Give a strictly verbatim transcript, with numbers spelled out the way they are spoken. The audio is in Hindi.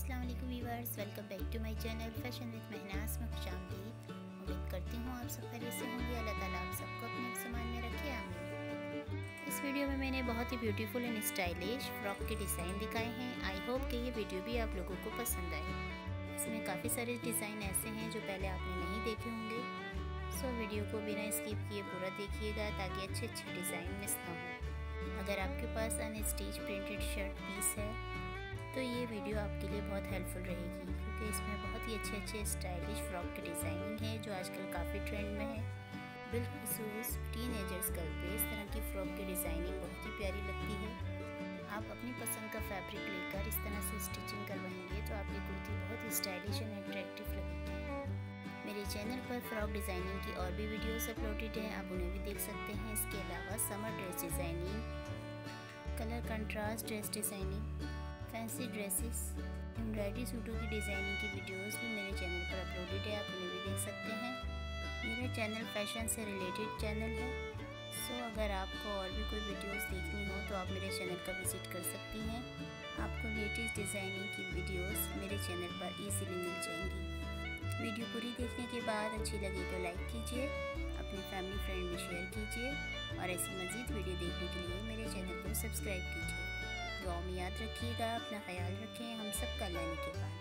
अस्सलाम वालेकुम viewers, welcome back to my channel fashion with Mehnaz में खुशामदीद। उम्मीद करती हूँ आप सब खैरियत से होंगे। अल्लाह ताला आप सबको अपने सामान में रखे। आमीन। इस वीडियो में मैंने बहुत ही ब्यूटीफुल एंड स्टाइलिश फ्रॉक के डिज़ाइन दिखाए हैं। आई होप कि ये वीडियो भी आप लोगों को पसंद आए। इसमें काफ़ी सारे डिज़ाइन ऐसे हैं जो पहले आपने नहीं देखे होंगे। सो वीडियो को बिना स्किप किए पूरा देखिएगा ताकि अच्छे अच्छे डिज़ाइन मिस ना हो। अगर आपके पास अनस्टिच प्रिंटेड शर्ट पीस है तो ये वीडियो आपके लिए बहुत हेल्पफुल रहेगी, क्योंकि इसमें बहुत ही अच्छे अच्छे स्टाइलिश फ्रॉक की डिज़ाइनिंग है जो आजकल काफ़ी ट्रेंड में है। बिलखुसूस टीनेजर्स गर्ल पे इस तरह की फ़्रॉक की डिज़ाइनिंग बहुत ही प्यारी लगती है। आप अपनी पसंद का फैब्रिक लेकर इस तरह से स्टिचिंग करवाएंगे तो आपकी कुर्ती बहुत ही स्टाइलिश एंड अट्रैक्टिव लगेगी। मेरे चैनल पर फ्रॉक डिज़ाइनिंग की और भी वीडियोस अपलोडेड हैं, आप उन्हें भी देख सकते हैं। इसके अलावा summer dress designing, colour contrast dress designing, fancy dresses, embroidery सूटों की डिज़ाइनिंग की वीडियोस भी मेरे चैनल पर अपलोडेड है, आप उन्हें भी देख सकते हैं। मेरा चैनल फैशन से रिलेटेड चैनल है। सो अगर आपको और भी कोई वीडियोस देखनी हो तो आप मेरे चैनल का विज़िट कर सकती हैं। आपको लेटेस्ट डिज़ाइनिंग की वीडियोस मेरे चैनल पर ईजीली मिल जाएंगी। वीडियो पूरी देखने के बाद अच्छी लगी तो लाइक कीजिए, अपने फैमिली फ्रेंड में शेयर कीजिए और ऐसी मज़ीद वीडियो देखने के लिए मेरे चैनल को सब्सक्राइब कीजिए। दुआ में याद रखिएगा, अपना ख्याल रखें। हम सबका अल्लाह के पास।